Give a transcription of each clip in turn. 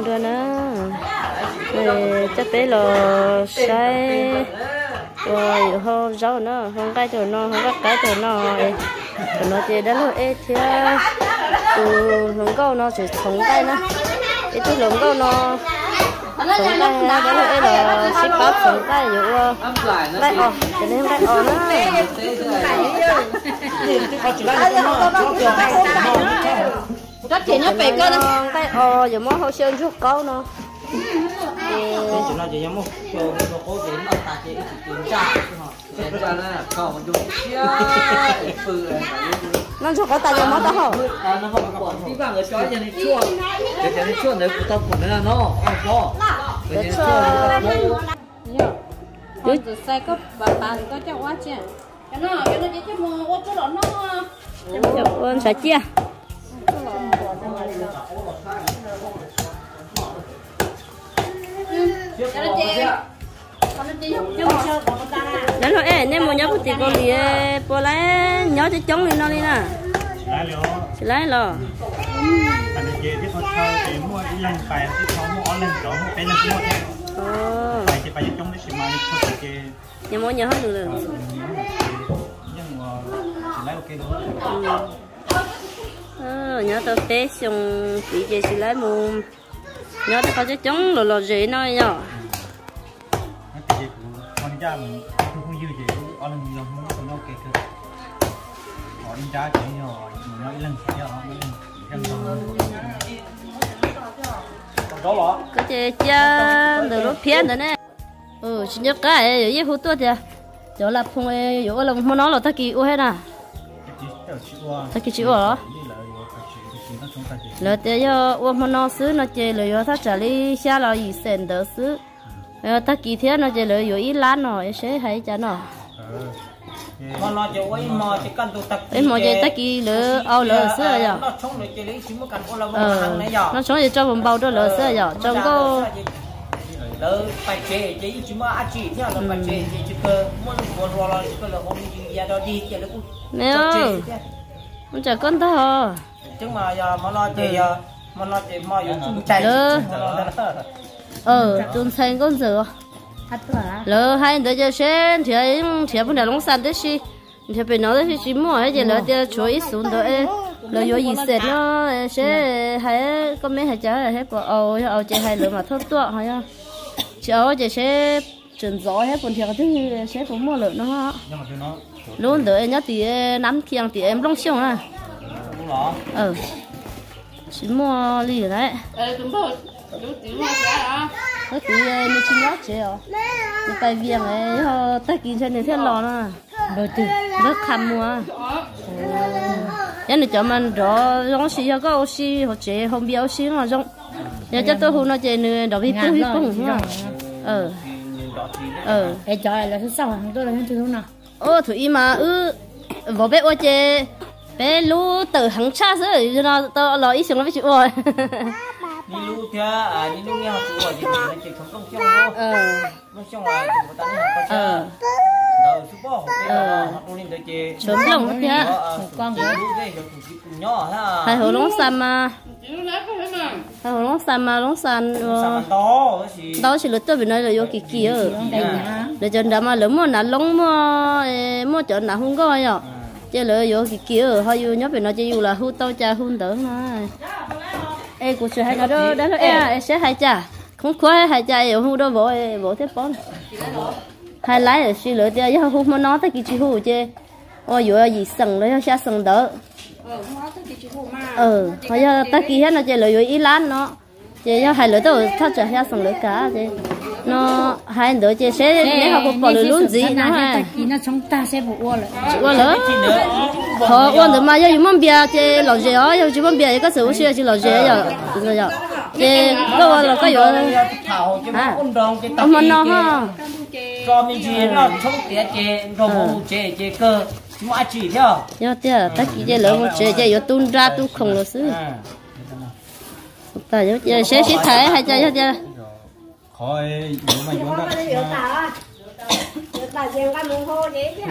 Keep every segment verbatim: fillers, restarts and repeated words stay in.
luôn rồi nữa rồi chắc bé là sai rồi không rau nữa không cái rồi nó không cái cái rồi nó rồi nó chỉ đã lo ế thì từ lồng câu nó chỉ sống cái nữa cái từ lồng câu nó sống cái đã lo ế là ship bắp sống cái rồi cái ỏ cho nên cái ỏ nó rất thì nó về cơ đó cái ỏ giờ món hậu sơn chút câu nó chúng ta chỉ nhắm một chỗ một cố đến ở tại cái kiểm tra kiểm tra là cầu dùng nó cho có tài giờ món đó hả? nó không còn tí vàng ở chói cho nên chua để cho nên chua nếu của tao còn là nó nó để chua rồi sai có bà bà có cho quá chứ cái nó cái nó chỉ cho mua ô tô đó nó ơn sạch chia đó thôi em nên muốn nhớ cái tiền con gì bỏ lại nhớ cho chống lên nó đi nè chỉ lấy lo anh chị tiếp theo thì mua cái lần phải tiếp theo mua lần đó mua cái lần mua thế phải chỉ phải chống cái sự mà thôi thì nhưng mua nhớ hết được rồi nhưng mà chỉ lấy ok đó ờ nhớ tôi té xong bị gì chỉ lấy mua nhớ tôi có cái chống lò lò gì nó nhở con cha mình không dư gì ở lần nhiều không có nó ok cơ họ đi ra chỉ nhỏ mình nói lần phải họ mấy lần đó là cái chơi chơi từ lúc phiền rồi nè ừ chỉ nhớ cái ở dưới hút tuột kìa chỗ là không ấy chỗ là muốn nói là ta kỳ u hết à ta kỳ chịu rồi là để cho u muốn nói xứ nó chơi là do ta trả lý xa là gì sen đỡ xứ ta kỳ thế nó chơi là do ít lán rồi sẽ hay chả nó mà nó chơi quay mà chỉ cần tụ tập em mà chơi ta kỳ lỡ ao lỡ xứ rồi nó chống được chơi lấy chỉ muốn cần con là một hàng này nó chống thì cho một bao đó lỡ xứ rồi trong có lỡ phải chơi chơi chỉ mà ăn chỉ theo là phải chơi chỉ cơ muốn muốn lo lo cơ là hôm nay giờ đó đi chơi là cũng nè nó chả con thôi chứ mà giờ mà nó chơi mà nó chơi mà dùng chạy ờ tuần thành con dừa lỡ hai đứa chơi sen thì thì bây giờ lông san đấy xí thì bây giờ đấy xí mua cái gì lỡ thì chuối ít xuống đấy lỡ vô gì sệt nó sẽ hay có mấy hay chả hết của ầu ầu chơi hay lỡ mà thốt tuọ hay không cháu chơi sẽ chuyển gió hết còn thì cái sẽ cũng mua lỡ nó luôn đợi nhá thì nắm kiềng thì em lông xiong à ờ chỉ mua lì đấy cái tí như chín nhát chế à cái bài viếng ấy họ tay kín cho nên thế lò nó đầu tư rất khăm mua cái này cho mình rõ giống xí cho có xí họ chế không biết xí mà giống giờ cho tôi hôm nay chế nữa đó bị cú bị cú ha ờ ờ cái trò là thứ sáu hàng tôi là thứ thứ nào ô thủy mà ư vợ bé ô chế bé lu từ hàng xa rồi cho nó tao lo ý xong nó mới chịu rồi đi lu kia à đi lu nghe học chịu rồi thì mình chỉ không công xong đâu công xong là chúng ta đi học có chơi đâu chú bố ờ học lên tới chơi chấm lòng kia con rồi nhỏ ha hai hồ lóng xăm mà hai hồ lóng xăm mà lóng xăm đó đó chỉ là tôi bị nói là vô kỳ kia để cho nó mà lớn mà nãy lóng mà mà chỗ nào không có nhở chơi lỡ vô kỳ kia hơi vô nhớ bị nói chơi vô là hút tao cha hút đỡ thôi ê cô sẽ hay nó đó đó em sẽ hay cha không khoái hay cha yêu hút đó vỗ vỗ thế bón hay lái là suy lỡ tiêu chứ hút mà nó tới kỳ chỉ hút chứ ôi vô gì sừng lấy xa sừng đỡ ừ bây giờ ta kỳ hết nó chơi lỡ vô ý lán nó chơi cho hai lỡ tôi thắt chặt xa sừng lỡ cả chứ nó hai đứa chơi sẽ nếu họ có bỏ lỡ luôn gì nó ha nó chúng ta sẽ vụ rồi vụ lỡ họ uống được mà giờ mắm bia chơi lẩu dẻ giờ chỉ mắm bia có sự chơi chơi lẩu dẻ giờ rồi giờ chơi có là có vụ à ông mình nó ha cho mình chơi nó chống tiệt chơi rồi một chơi chơi cơ mà chỉ theo giờ tiệt tất kỳ chơi lỡ một chơi chơi giờ tuôn ra tuôn không là xứ tại giờ sẽ sẽ thấy hay chơi chơi khỏi nếu mà chúng ta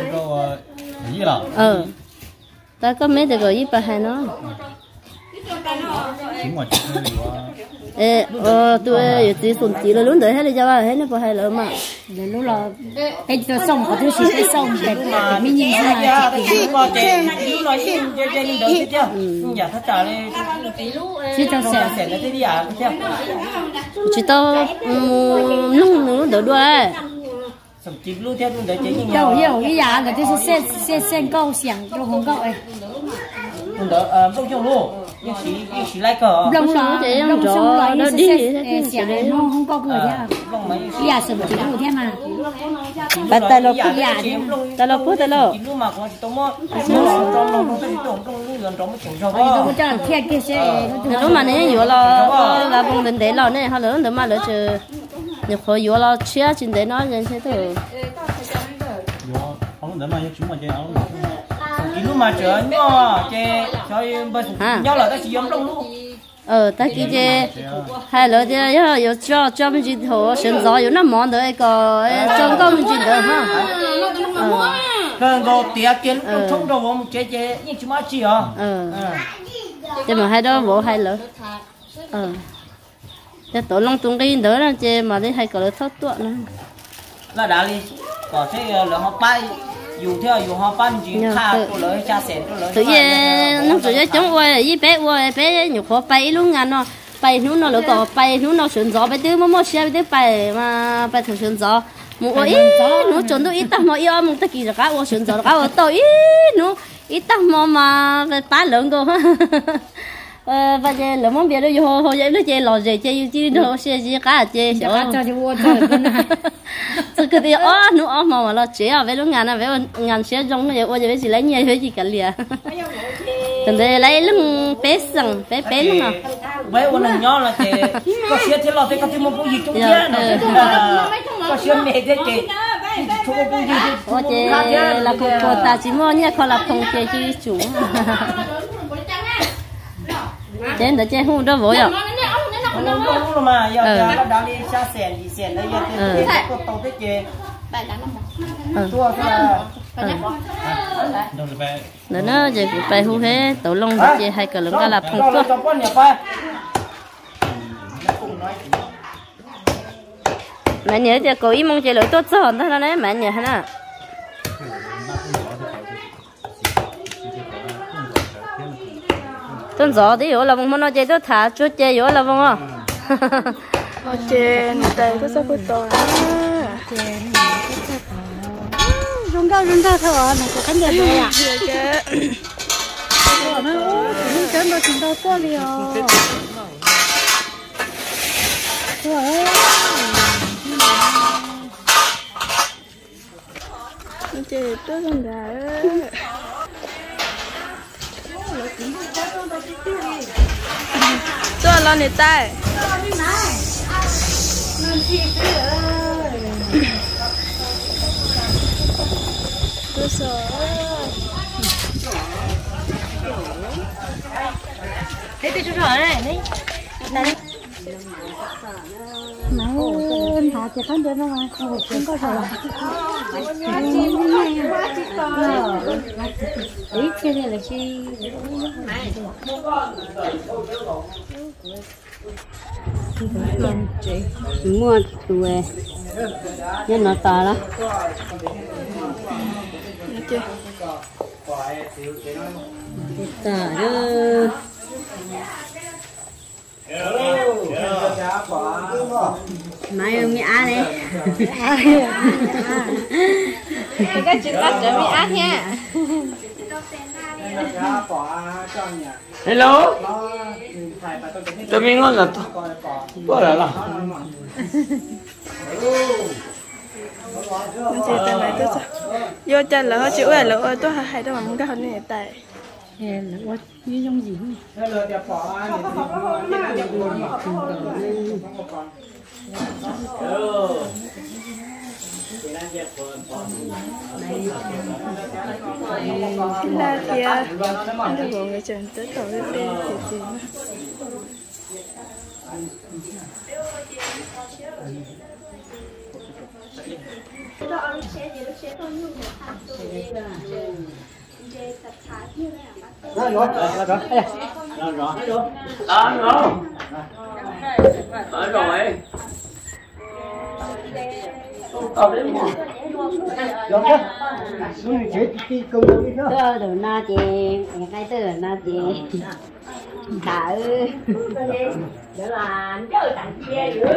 ờ ta có mấy được rồi với bà hai nó chính mà chỉ là ê ờ tôi chỉ xuống chỉ là lúc đấy hay là cho bà hết nó hay là mà để lúc là cái cho xong có thứ gì xong để mà mình nhìn ra ra thì có tiền lúc nói chuyện chơi chơi lên đấy chứ giờ thắt trả đi chỉ cho sẽ sẽ là thế đi à theo chỉ tao nung nung đỡ đua đấy sầm chim luôn theo luôn đấy chơi như đâu nhiều cái nhà là cái xe xe xe câu xiang cho không câu ấy luôn đỡ không trong luôn nhưng chỉ chỉ lại cờ lông lông thì lông rõ xong lại nó nó đi đi xiang đấy nó không có cửa thế cái nhà sửa chỉ có thế mà bà ta lo phút ta lo phút ta lo lúc mà có tôm mò trong lòng trong lòng trong trong trong trong trong trong trong tôi cũng cho là theo cái xe lúc mà này vừa lo là vùng định để lo này họ lớn nữa mà lỡ chứ nhập khẩu vừa lo chia trên để nó nhân thế thôi không để mà chúng mà chơi áo chỉ lúc mà chơi nhỏ chơi chơi bên nhau là ta chỉ giống trong lúc ờ ta kia chơi hay là chơi có có cho cho mình chỉ thổ sinh gió có nó món đấy có trong công mình chỉ được ha cái đồ tiệt kia lúc thông đồ ông chơi chơi nhưng chúng ta chỉ à ờ chơi mà hai đó bộ hay lỡ ờ chơi tổ long tung cái đó là chơi mà đấy hay có lỡ thoát tuột nữa là đã đi có thể là họ bay dù theo dù họ ban chỉ tha của lối cha sẹn của lối tự nhiên nó tự nhiên chống quay với bé quay bé nhục khó bay luôn ngàn nó bay nó nó lỡ có bay nó nó sườn gió bay tới mà mua xe bay tới bay mà bay thường sườn gió một ít nó trốn tôi ít tao mà yêu một tất kỳ là cá ô sườn gió cá ô tôi ít nó ít tao mà mà phải bán lớn cơ ờ và giờ lỡ món bia đó vô hồ vậy nó chơi lò gì chơi chứ đâu xe gì cá chơi cho cho đi mua cho cái này tôi cứ đi ó nó ó mà mà lo chế à với lúc ngàn à với ngàn xe trong cái ô giờ chỉ lấy nhiều hơi gì cả liền từ đây lấy lưng bé sừng bé bé luôn à với ô lần nhỏ là chị có xe thế lo thế có thêm một cái gì trong kia nữa có xe mẹ thế chị chú có cái gì ô chị là cô cô ta chỉ mua nhá cô là không chơi chứ chủ trên đó chơi không đâu vội à không đâu mà giờ giờ nó đang đi xa sẹn gì sẹn đấy giờ thì có tàu thế chị tua thế là nữa nó giờ cũng phải hú hết tổ lông thì chơi hay cả lưng cả là phong phước mẹ nhớ giờ cố ý mong chơi lỗi tốt hơn đó đấy mẹ nhớ hả tuần gió thì yếu là vùng nó chơi tốt thả chút chơi yếu là vùng à chơi này có sao có to rung cao rung cao thôi mà có cái gì vậy à nó nó chơi nó chúng ta qua đi à chơi tốt hơn đấy cho lo nè tay tôi sợ thế thì chú hỏi này đấy đây mà em thả cho con chơi nó mà không có sợ ý chơi này là chi mua tuổi nhân nó to đó tả đó mai ông mi ăn đi cái chuyện đó chờ mi ăn nha hello cho mình ngon là có là là chị tại mày tôi sao vô chân là họ chịu là lỡ tôi hay đâu mà muốn cái hình này tại là quá như trong gì cái đa kia anh được gọi người chồng tới tàu lên đây thì gì Rồi rồi, rồi rồi. Rồi rồi. Ờ rồi. Ở rồi. Còn đấy mà. Được chứ. Xuống chết đi công đâu đi nữa. Tôi đồ na chị, ngay tôi đồ na chị. Thả ơi. Để là chơi tặng chia nữa.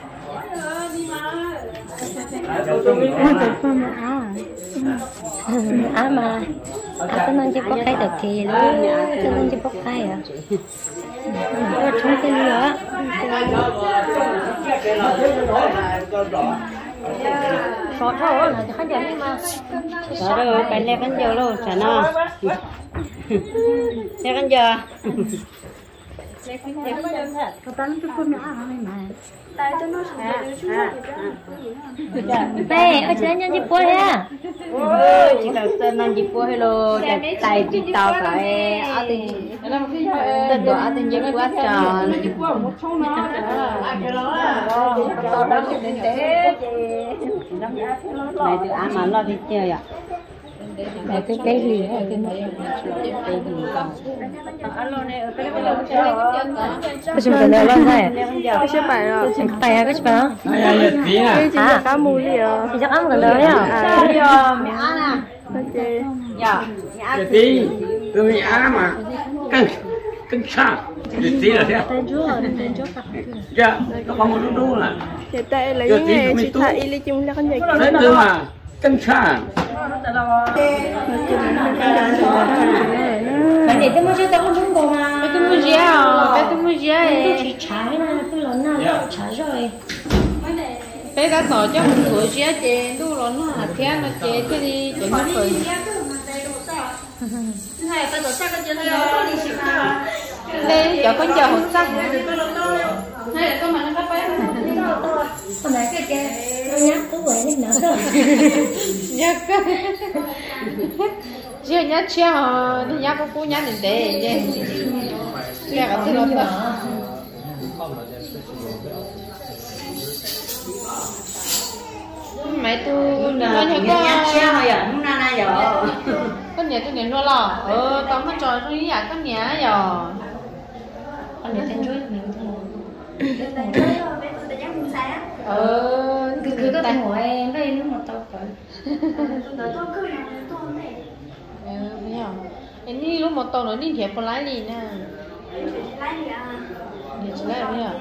À mà, à tôi nên chỉ có cái được thì luôn, tôi nên chỉ có cái à. Tôi không tin nữa. Khó thở là khán giả nhưng mà. Đó rồi, cái này khán giả luôn, chả nào. Này khán giả. Có bán cái phun nữa mà. Bé, ở trên nhân dịp bố ha. Ôi, chỉ cần tên nhân dịp bố hello, tại chị tao phải ở tiền. Tên của ở tiền dịp quá tròn. Này từ ăn mà lo đi chơi à? Này cái cái gì á, cái này cái gì còn. Cái gì cái này lo này? Cái số bảy rồi. Tay à cái gì đó? Cái gì cá mù đi à? Thì chắc ăn gần đó nhá. Mẹ ăn à? Dạ. Cái tí, tôi ăn mà căng căng xa. Cái tí là thế. Dạ, nó có một đu đu là. Hiện tại lấy những nghề chị thả y lý chung là con nhảy Đấy cơ mà căng xa. Cái này tôi mua cho tao không đúng đồ mà. Cái tôi mua gì à? Cái tôi mua gì à? Tôi chỉ trái này, tôi lớn nào tôi trái rồi. Cái cá tỏi cho một tuổi gì á chị, tôi lớn là thế nó chị thế đi chị mất rồi. Này tao tổ chức cái chuyện này đi xịt à. Đây giờ con chờ hột sắc. Hay là con mà nó có bé. Con này cái kia nó nhát cứ quậy lên nữa rồi. Nhát cái. Chị nhát chia hả? Nhát có cú nhát đến để chứ. Cái cái thứ đó. Mẹ tôi nó nhát nhát chia mà giờ không na na giờ. Con nhà tôi nhìn nó lò. Ờ tao mới trò tôi nghĩ con nhà giờ. Con này tên chuối mình thôi. Ờ cứ cứ có tên của em đây nó mà tao phải. Ờ bây giờ em đi lúc một tuần nữa đi thiệp có lái gì nè. Để chỉ lái bây giờ.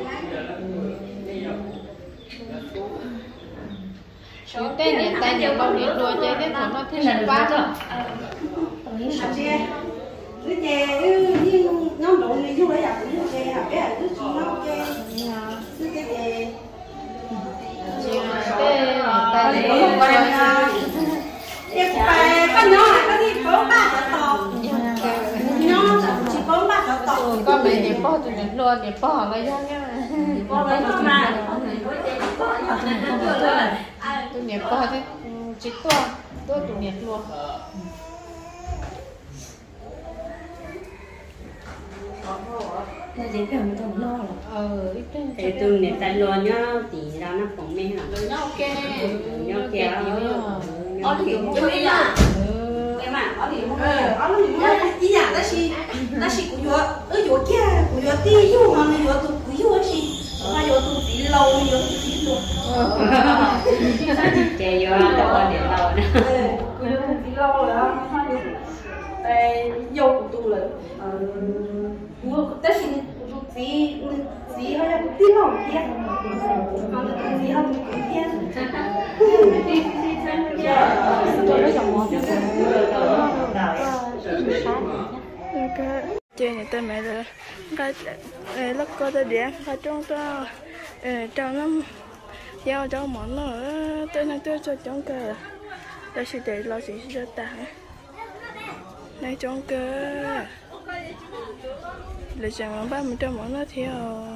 Chú tên điện tay điện bao điện đùa chơi thế của nó thế là quá rồi. Cái chè nó đổ này chú lấy à cũng chè hả bé cứ chú nó chè cứ cái chè tay điện không qua đây chè bài con nhỏ này có đi bốn ba cái tàu nó chỉ bốn ba cái tàu con mẹ điện bỏ tụi điện luôn điện bỏ lấy ra nhá tụi điện bỏ thế chỉ to to tụi điện luôn. Nó dễ phải một tuần lo rồi. Ờ, ít tên. Thì tôi để tay lo nhá, thì ra nó phòng mê hả? Nó ok. Nó kìa. ở thì cũng chơi là em à ở thì không ở nó mình đi nhà ta si ta si cũng vô ở chỗ kia cũng vô đi vô mà mình vô tụ cũng vô si mà vô tụ tí lâu vô tụ tí lâu chơi vô đâu để lâu nữa cũng vô tụ tí lâu rồi đó đây vô cũng tụ rồi vô ta si tụ tí tí hay là tí lâu kia còn tụ tí hay tụ kia cái chơi này tôi mẹ rồi cái lúc có tôi điện cái trong tôi trong nó giao cho món nó tôi nói tôi cho trong cơ tôi sẽ để lo gì cho ta này trong cơ để chẳng ba mươi trăm món nó theo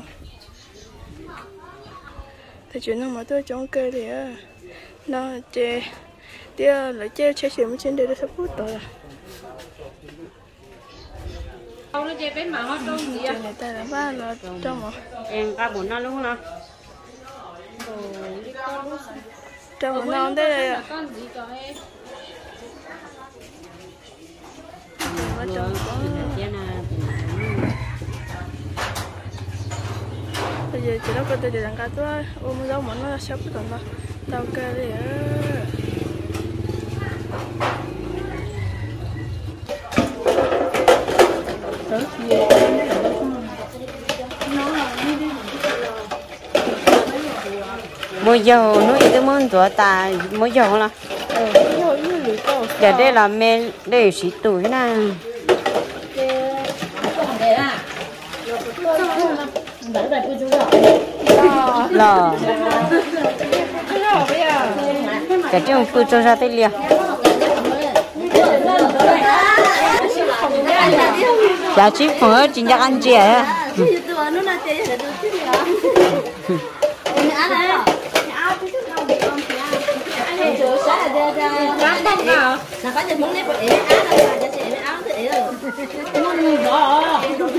thì chuyện nó mà tôi trong cơ thì nó chơi tia lại chơi chơi chuyện trên đây là sắp phút rồi Không nó chơi bên mà nó trông gì à? Người ta là ba là trong mà em có bốn nó luôn không? trong mà non đây là con gì cho em? ở trong có bây giờ chỉ nó có tôi để làm cá tôi ôm dấu món nó sắp còn nó tao kê đi á mỗi giờ nó ít món tuổi ta mỗi giờ là để đây là mẹ để xí tuổi nè lò cái trong phụ cho ra tay liền giá trị phở chính xác ăn chè là có những món nếp bột ế á là cho chị áo thì ế rồi đó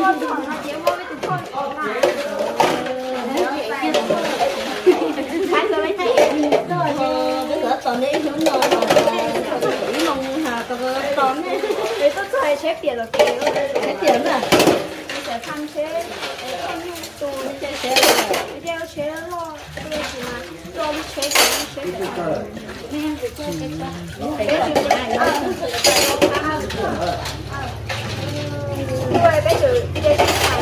thấy rồi thấy cái lửa tòn đi hướng rồi chỉ mong hà tao tòn đi để tôi chơi chép tiền rồi kìa cái tiền nữa sẽ tham chế tham tu chơi chơi đeo chế lo tôi chỉ là tôi chế chế chế nên để chơi cái rồi bây giờ đi chơi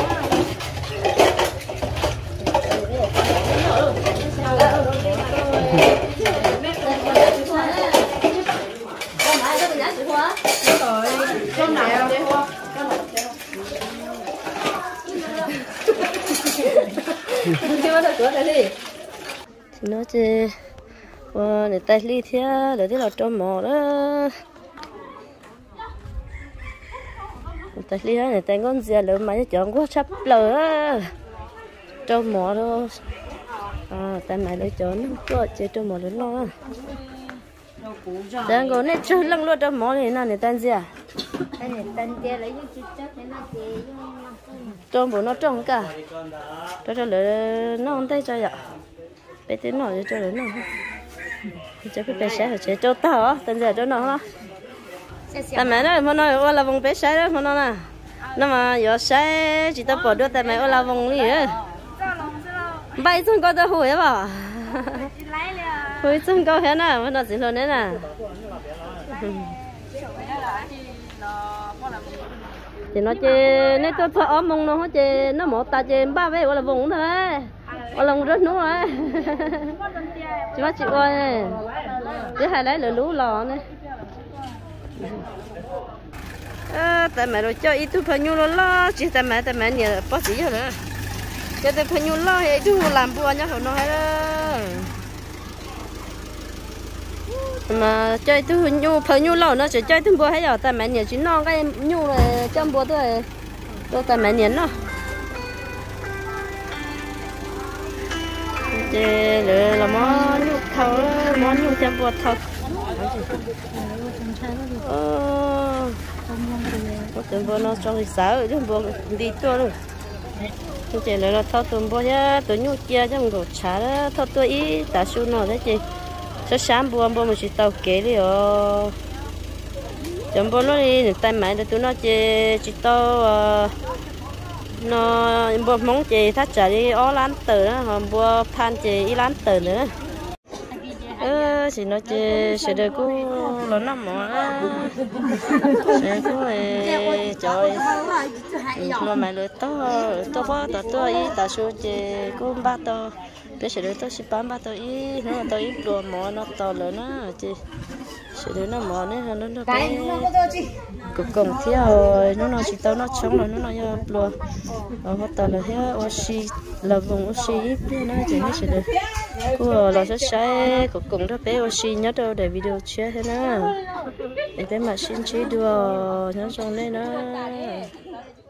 nó chỉ và để tay ly thế để thế là cho mỏ đó tay ly đó để tay ngon gì lớn mà chọn quá sắp lờ cho mỏ đó à tay mày lấy chọn cho chơi cho mỏ lớn lo đang còn này chơi lăng luôn cho mỏ này nào để tay gì à cho bố nó trồng cả cho cho lỡ nó không tay cho vậy bé tiếng nói cho đến nó cho cái bé sái phải chế cho tao tên giờ cho nó đó tại mẹ nó mà nói ô là vùng bé sái đó mà nó nè nó mà giờ sái chỉ tao bỏ đưa tại mẹ ô là vùng gì á bay xuống coi tao hồi á bảo hồi xuống coi hết nè mà nó chỉ luôn đấy nè thì nó chơi nếu tôi thọ ốm mông nó hết chơi nó một ta chơi ba vé gọi là vùng thôi gọi là rất nú rồi chú bác chị ơi cái hai lấy lửa lú lò này à, tại mẹ rồi cho ít tu phải nhu lo chỉ tại mẹ tại mẹ nhiều bác sĩ rồi cho tại phải nhu lo thì tu làm bùa nhá không nói đó mà chơi tu nhu phải nhu lo nó chỉ chơi tu bùa hay giờ tại mẹ nhiều chỉ non cái nhu rồi trong bùa thôi tôi tại mẹ nhiều nó chơi lựa là món nhu thau món nhu trong bùa thau ờ có tiền bùa nó trong thì sáu chứ bùa đi tua rồi chơi lựa là thau tiền bùa nhá tôi nhu kia trong đồ chả đó thau tôi ý ta su nó đấy chị cho sáng bùa bùa một chỉ tàu kế đi rồi trong bùa nó đi tay máy để tụi nó chơi chỉ tàu nó bùa mong chị thắt trả đi ó lán tử đó còn bùa than chị ý lán tử nữa ơ chị nói chị sẽ được cô nó nằm ở sẽ cô này trời mà mày lừa to to quá to to ý ta số chị cô ba to biết sẽ được to ship bán ba to ý nó to ý đồ mỏ nó to lớn á chị sẽ được nó mỏ nữa nó nó cái cực cùng thế rồi nó nó chỉ tao nó chống rồi nó nó như luôn ở bắt tao là thế oxy là vùng oxy biết nó chỉ nó sẽ được cô là rất sai cực cùng đó bé oxy nhớ đâu để video chia thế nào để bé mà xin chế đùa nhớ trong đây nữa